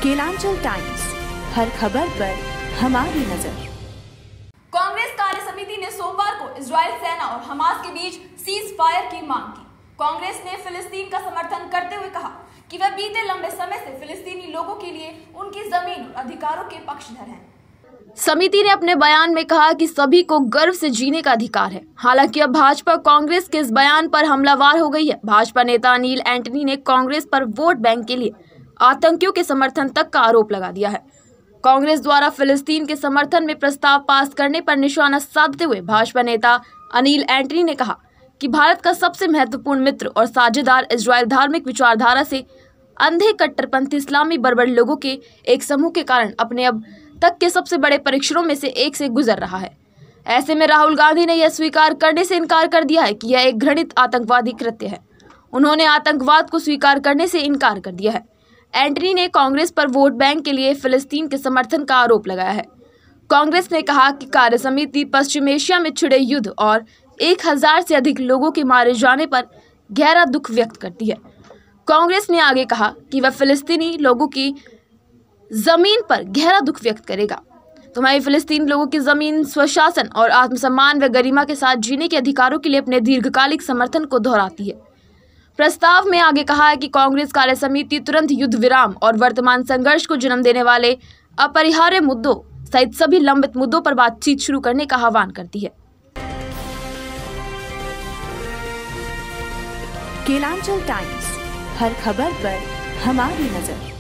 Kelanchal times, हर खबर पर हमारी नजर। कांग्रेस कार्य समिति ने सोमवार को इजराइल सेना और हमास के बीच सीज फायर की मांग की। कांग्रेस ने फिलिस्तीन का समर्थन करते हुए कहा कि वह बीते लंबे समय से फिलिस्तीनी लोगों के लिए उनकी जमीन और अधिकारों के पक्षधर हैं। समिति ने अपने बयान में कहा कि सभी को गर्व से जीने का अधिकार है। हालांकि अब भाजपा कांग्रेस के इस बयान पर हमलावर हो गई है। भाजपा नेता अनिल एंटनी ने कांग्रेस पर वोट बैंक के लिए आतंकियों के समर्थन तक का आरोप लगा दिया है। कांग्रेस द्वारा फिलिस्तीन के समर्थन में प्रस्ताव पास करने पर निशाना साधते हुए भाजपा नेता अनिल एंटनी ने कहा कि भारत का सबसे महत्वपूर्ण मित्र और साझेदार इजराइल धार्मिक विचारधारा से अंधे कट्टरपंथी इस्लामी बर्बर लोगों के एक समूह के कारण अपने अब तक के सबसे बड़े परीक्षणों में से एक से गुजर रहा है। ऐसे में राहुल गांधी ने यह स्वीकार करने से इनकार कर दिया है कि यह एक घृणित आतंकवादी कृत्य है। उन्होंने आतंकवाद को स्वीकार करने से इनकार कर दिया है। एंटनी ने कांग्रेस पर वोट बैंक के लिए फिलिस्तीन के समर्थन का आरोप लगाया है। कांग्रेस ने कहा कि कार्य समिति पश्चिम एशिया में छिड़े युद्ध और 1000 से अधिक लोगों के मारे जाने पर गहरा दुख व्यक्त करती है। कांग्रेस ने आगे कहा कि वह फिलिस्तीनी लोगों की जमीन पर गहरा दुख व्यक्त करेगा। तुम्हारी फिलिस्तीन लोगों की जमीन स्वशासन और आत्मसम्मान व गरिमा के साथ जीने के अधिकारों के लिए अपने दीर्घकालिक समर्थन को दोहराती है। प्रस्ताव में आगे कहा है कि कांग्रेस कार्य समिति तुरंत युद्ध विराम और वर्तमान संघर्ष को जन्म देने वाले अपरिहार्य मुद्दों सहित सभी लंबित मुद्दों पर बातचीत शुरू करने का आह्वान करती है। केलांचल टाइम्स, हर खबर पर हमारी नजर।